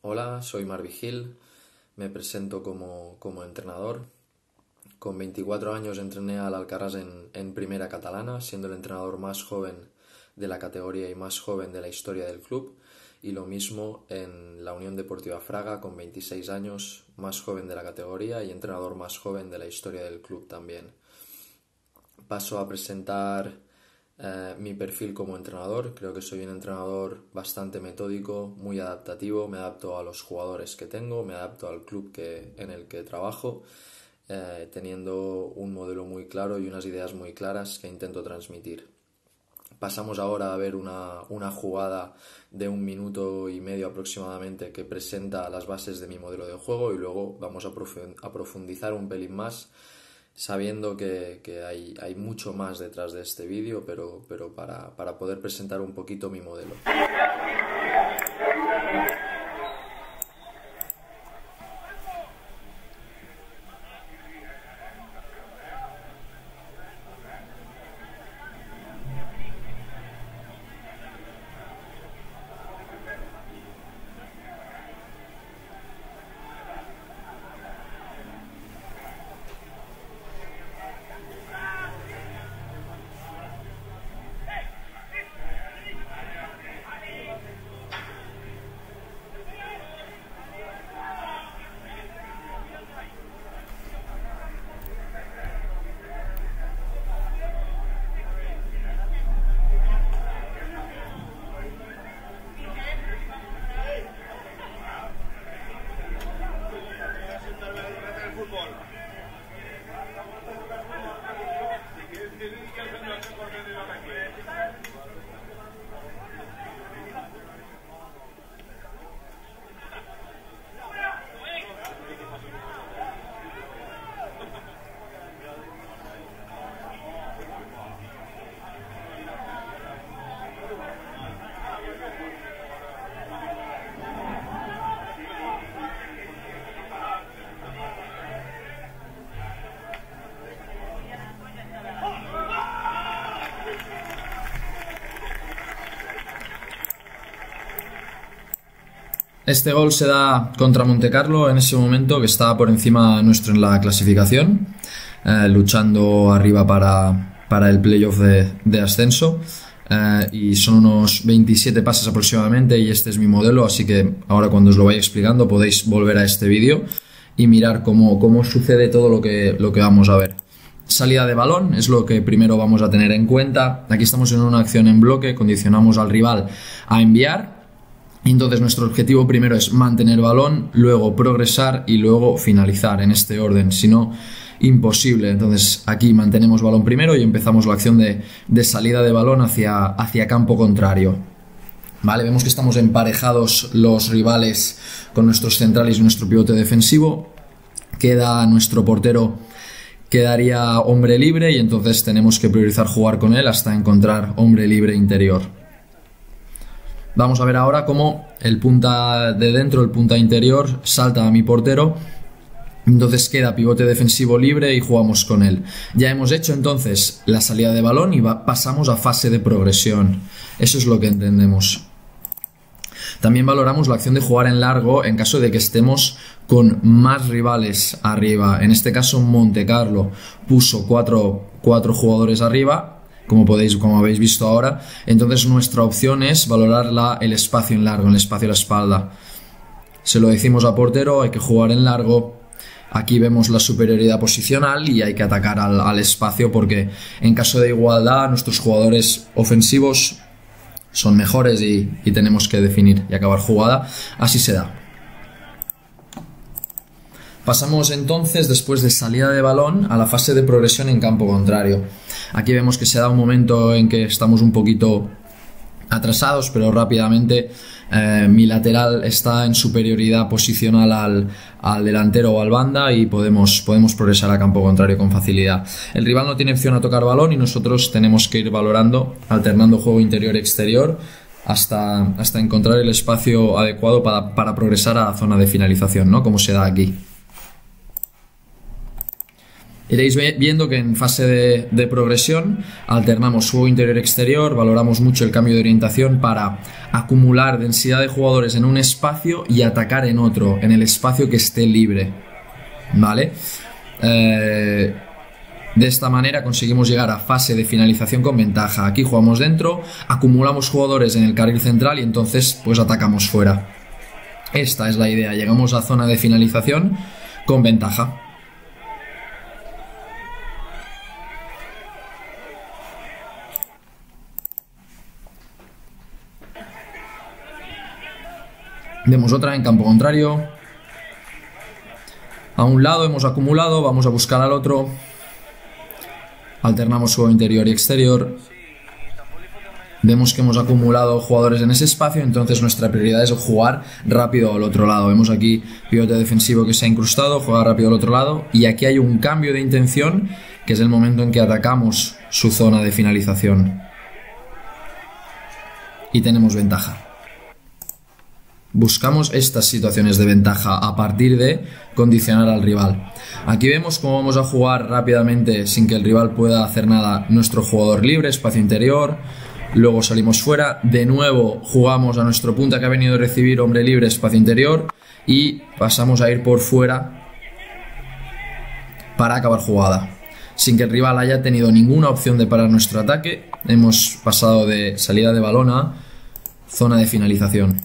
Hola, soy Marvi Gil, me presento como entrenador. Con 24 años entrené al Alcarràs en Primera Catalana, siendo el entrenador más joven de la categoría y más joven de la historia del club. Y lo mismo en la Unión Deportiva Fraga, con 26 años, más joven de la categoría y entrenador más joven de la historia del club también. Paso a presentar mi perfil como entrenador. Creo que soy un entrenador bastante metódico, muy adaptativo. Me adapto a los jugadores que tengo, me adapto al club en el que trabajo, teniendo un modelo muy claro y unas ideas muy claras que intento transmitir. Pasamos ahora a ver una jugada de 1 minuto y medio aproximadamente que presenta las bases de mi modelo de juego, y luego vamos a profundizar un pelín más, sabiendo que hay mucho más detrás de este vídeo, pero para poder presentar un poquito mi modelo. Este gol se da contra Montecarlo en ese momento, que estaba por encima nuestro en la clasificación, luchando arriba para el playoff de ascenso, y son unos 27 pases aproximadamente, y este es mi modelo, así que ahora cuando os lo vaya explicando podéis volver a este vídeo y mirar cómo sucede todo lo que vamos a ver. Salida de balón es lo que primero vamos a tener en cuenta. Aquí estamos en una acción en bloque, condicionamos al rival a enviar. Entonces nuestro objetivo primero es mantener balón, luego progresar y luego finalizar, en este orden, si no, imposible. Entonces aquí mantenemos balón primero y empezamos la acción de salida de balón hacia campo contrario. Vale, vemos que estamos emparejados los rivales con nuestros centrales y nuestro pivote defensivo. Queda nuestro portero, quedaría hombre libre, y entonces tenemos que priorizar jugar con él hasta encontrar hombre libre interior. Vamos a ver ahora cómo el punta de dentro, el punta interior, salta a mi portero. Entonces queda pivote defensivo libre y jugamos con él. Ya hemos hecho entonces la salida de balón y pasamos a fase de progresión. Eso es lo que entendemos. También valoramos la acción de jugar en largo en caso de que estemos con más rivales arriba. En este caso Montecarlo puso cuatro jugadores arriba, como habéis visto ahora. Entonces nuestra opción es valorar el espacio en largo, el espacio a la espalda. Se lo decimos a portero, hay que jugar en largo. Aquí vemos la superioridad posicional y hay que atacar al espacio, porque en caso de igualdad nuestros jugadores ofensivos son mejores y tenemos que definir y acabar jugada. Así se da. Pasamos entonces, después de salida de balón, a la fase de progresión en campo contrario. Aquí vemos que se da un momento en que estamos un poquito atrasados, pero rápidamente mi lateral está en superioridad posicional al delantero o al banda, y podemos progresar a campo contrario con facilidad. El rival no tiene opción a tocar balón y nosotros tenemos que ir valorando, alternando juego interior-exterior hasta encontrar el espacio adecuado para progresar a la zona de finalización, ¿no? Como se da aquí. Iréis viendo que en fase de progresión alternamos juego interior-exterior, valoramos mucho el cambio de orientación para acumular densidad de jugadores en un espacio y atacar en otro, en el espacio que esté libre, ¿vale? De esta manera conseguimos llegar a fase de finalización con ventaja. Aquí jugamos dentro, acumulamos jugadores en el carril central y entonces pues atacamos fuera. Esta es la idea, llegamos a zona de finalización con ventaja. Vemos otra en campo contrario. A un lado hemos acumulado, vamos a buscar al otro. Alternamos juego interior y exterior. Vemos que hemos acumulado jugadores en ese espacio, entonces nuestra prioridad es jugar rápido al otro lado. Vemos aquí pivote defensivo que se ha incrustado, juega rápido al otro lado. Y aquí hay un cambio de intención, que es el momento en que atacamos su zona de finalización. Y tenemos ventaja. Buscamos estas situaciones de ventaja a partir de condicionar al rival. Aquí vemos cómo vamos a jugar rápidamente sin que el rival pueda hacer nada nuestro jugador libre, espacio interior. Luego salimos fuera, de nuevo jugamos a nuestro punta que ha venido a recibir hombre libre, espacio interior, y pasamos a ir por fuera para acabar jugada. Sin que el rival haya tenido ninguna opción de parar nuestro ataque, hemos pasado de salida de balón a zona de finalización.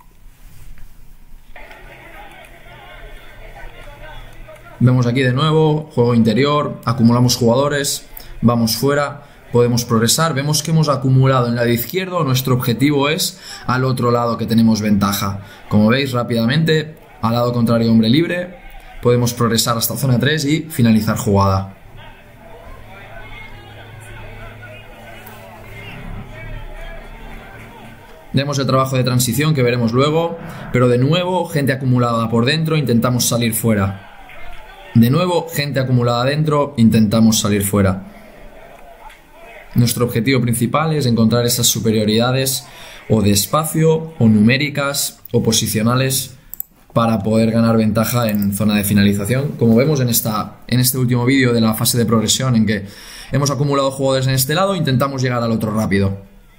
Vemos aquí de nuevo, juego interior, acumulamos jugadores, vamos fuera, podemos progresar, vemos que hemos acumulado en el lado izquierdo, nuestro objetivo es al otro lado que tenemos ventaja. Como veis rápidamente, al lado contrario hombre libre, podemos progresar hasta zona 3 y finalizar jugada. Vemos el trabajo de transición que veremos luego, pero de nuevo gente acumulada por dentro, intentamos salir fuera. De nuevo, gente acumulada dentro, intentamos salir fuera. Nuestro objetivo principal es encontrar esas superioridades o de espacio, o numéricas, o posicionales para poder ganar ventaja en zona de finalización. Como vemos en este último vídeo de la fase de progresión en que hemos acumulado jugadores en este lado, intentamos llegar al otro rápido.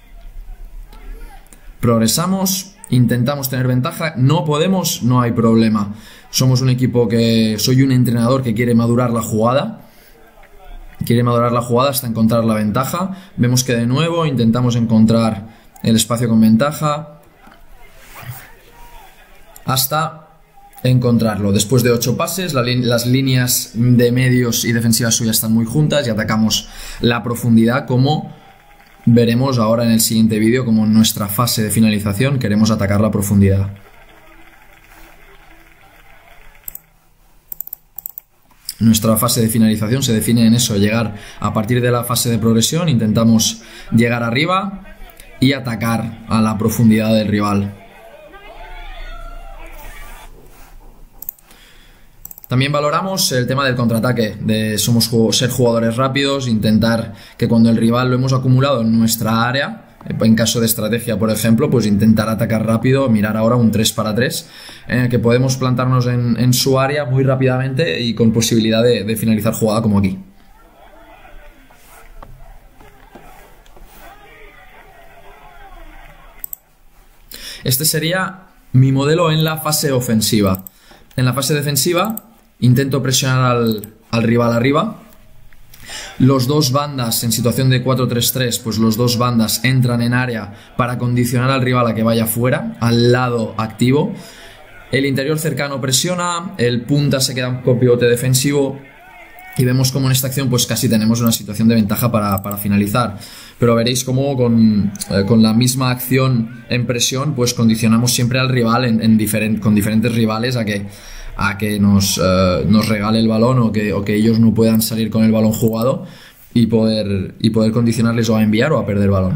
Progresamos, intentamos tener ventaja, no podemos, no hay problema. Somos un equipo soy un entrenador que quiere madurar la jugada. Quiere madurar la jugada hasta encontrar la ventaja. Vemos que de nuevo intentamos encontrar el espacio con ventaja hasta encontrarlo. Después de 8 pases, las líneas de medios y defensivas suyas están muy juntas y atacamos la profundidad, como veremos ahora en el siguiente vídeo. Como en nuestra fase de finalización queremos atacar la profundidad. Nuestra fase de finalización se define en eso, llegar a partir de la fase de progresión, intentamos llegar arriba y atacar a la profundidad del rival. También valoramos el tema del contraataque, de ser jugadores rápidos, intentar que cuando el rival lo hemos acumulado en nuestra área, en caso de estrategia, por ejemplo, pues intentar atacar rápido, mirar ahora un 3 para 3, en el que podemos plantarnos en su área muy rápidamente y con posibilidad de finalizar jugada como aquí. Este sería mi modelo en la fase ofensiva. En la fase defensiva intento presionar al rival arriba. Los dos bandas en situación de 4-3-3, pues los dos bandas entran en área para condicionar al rival a que vaya fuera, al lado activo. El interior cercano presiona, el punta se queda con pivote defensivo y vemos como en esta acción pues casi tenemos una situación de ventaja para finalizar. Pero veréis cómo con la misma acción en presión pues condicionamos siempre al rival con diferentes rivales a que nos regale el balón o que ellos no puedan salir con el balón jugado y poder condicionarles o a enviar o a perder balón.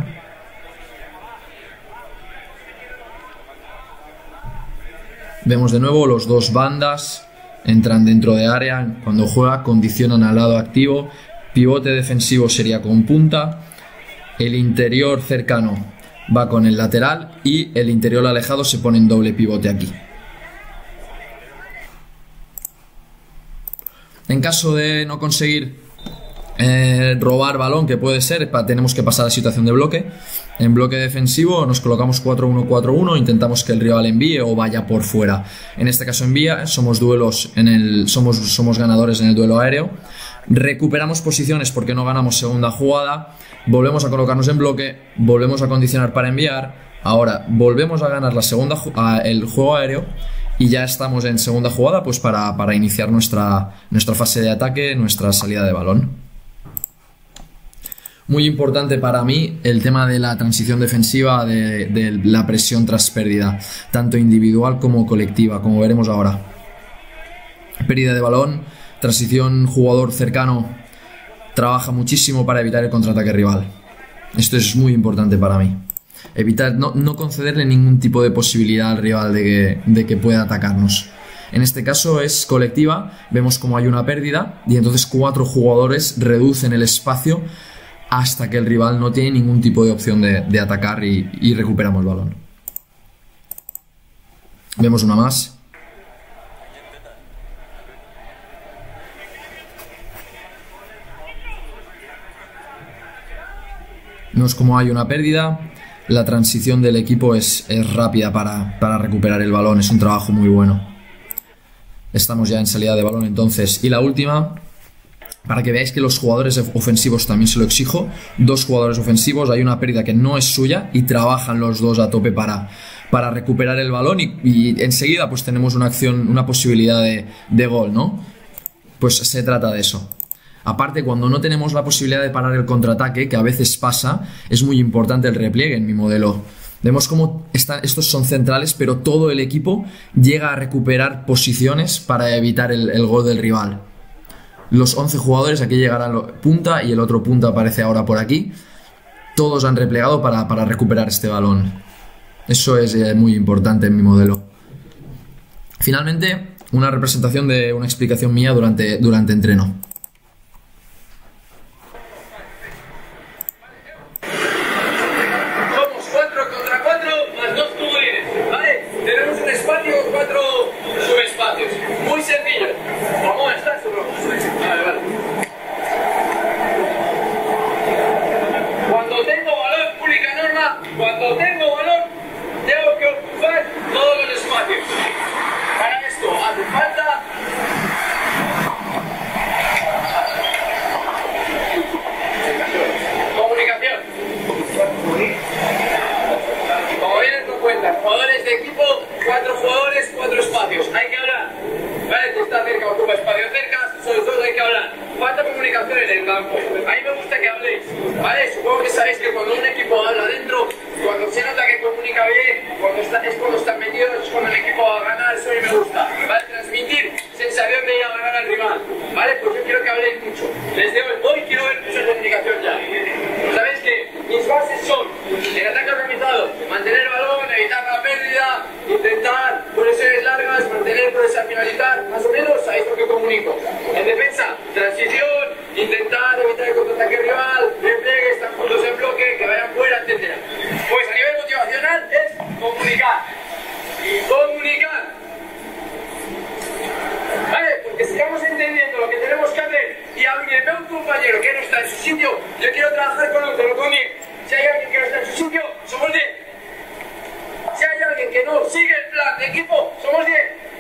Vemos de nuevo los dos bandas entran dentro de área, cuando juega condicionan al lado activo, pivote defensivo sería con punta, el interior cercano va con el lateral y el interior alejado se pone en doble pivote aquí. En caso de no conseguir robar balón, que puede ser, tenemos que pasar a situación de bloque. En bloque defensivo nos colocamos 4-1-4-1, intentamos que el rival envíe o vaya por fuera. En este caso envía, somos ganadores en el duelo aéreo. Recuperamos posiciones porque no ganamos segunda jugada, volvemos a colocarnos en bloque, volvemos a condicionar para enviar. Ahora volvemos a ganar el juego aéreo y ya estamos en segunda jugada, pues para iniciar nuestra fase de ataque, nuestra salida de balón. Muy importante para mí el tema de la transición defensiva, de la presión tras pérdida, tanto individual como colectiva, como veremos ahora. Pérdida de balón, transición jugador cercano, trabaja muchísimo para evitar el contraataque rival. Esto es muy importante para mí. Evitar, no concederle ningún tipo de posibilidad al rival de que pueda atacarnos. En este caso es colectiva, vemos como hay una pérdida y entonces 4 jugadores reducen el espacio hasta que el rival no tiene ningún tipo de opción de atacar y recuperamos el balón. Vemos una más. Vemos como hay una pérdida. La transición del equipo es rápida para recuperar el balón. Es un trabajo muy bueno. Estamos ya en salida de balón entonces. Y la última, para que veáis que los jugadores ofensivos también se lo exijo. 2 jugadores ofensivos, hay una pérdida que no es suya y trabajan los 2 a tope para recuperar el balón y enseguida pues tenemos una acción, una posibilidad de gol, ¿no? Pues se trata de eso. Aparte, cuando no tenemos la posibilidad de parar el contraataque, que a veces pasa, es muy importante el repliegue en mi modelo. Vemos cómo estos son centrales, pero todo el equipo llega a recuperar posiciones para evitar el gol del rival. Los 11 jugadores, aquí llegará punta y el otro punta aparece ahora por aquí. Todos han replegado para recuperar este balón. Eso es muy importante en mi modelo. Finalmente, una representación de una explicación mía durante entreno. Cuando tengo balón, tengo que ocupar todos los espacios. Para esto hace falta comunicación. Como bien nos cuentan, jugadores de equipo, 4 jugadores, 4 espacios. Hay que hablar. Vale, tú estás cerca, ocupa espacio cerca, sobre todo hay que hablar. Falta comunicación en el campo. A mí me gusta que habléis. Vale, supongo que sabéis que cuando un equipo habla dentro, cuando se nota que comunica bien, es cuando están metidos, es cuando el equipo va a ganar, eso a mí me gusta. ¿Vale? Transmitir sensación de ir a ganar al rival. ¿Vale? Pues yo quiero que habléis mucho. Desde hoy quiero ver mucha comunicación ya. Sabéis que mis bases son el ataque organizado, mantener el balón, evitar la pérdida, intentar posesiones largas, mantener progresar, finalizar, más o menos, ahí es lo que comunico. En defensa, transición, intentar evitar el contraataque rival, repliegue, estar juntos en bloque, que vayan fuera, etc. Pues a nivel motivacional es comunicar. Comunicar. ¿Vale? Porque si vamos entendiendo lo que tenemos que hacer y alguien ve a un compañero que no está en su sitio, yo quiero trabajar con otro, con 10. Si hay alguien que no está en su sitio, somos 10. Si hay alguien que no sigue el plan de equipo, somos 10.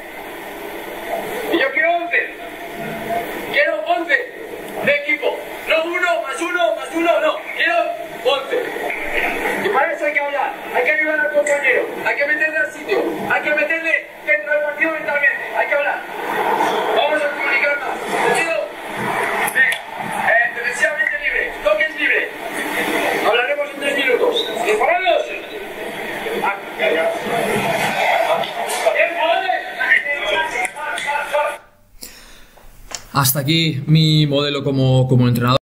Y yo quiero 11. Quiero 11 de equipo. No 1 más 1 más 1, no. Quiero 11. Y para eso hay que hablar. Hay que ayudar al compañero. Hay que meterle al sitio. Hay que meterle dentro del partido mentalmente. Hay que hablar. Vamos a comunicar más. ¿Entendido? Venga. Defensivamente libre. Toques libre. Hablaremos en 3 minutos. ¿Preparados? Hasta aquí mi modelo como entrenador.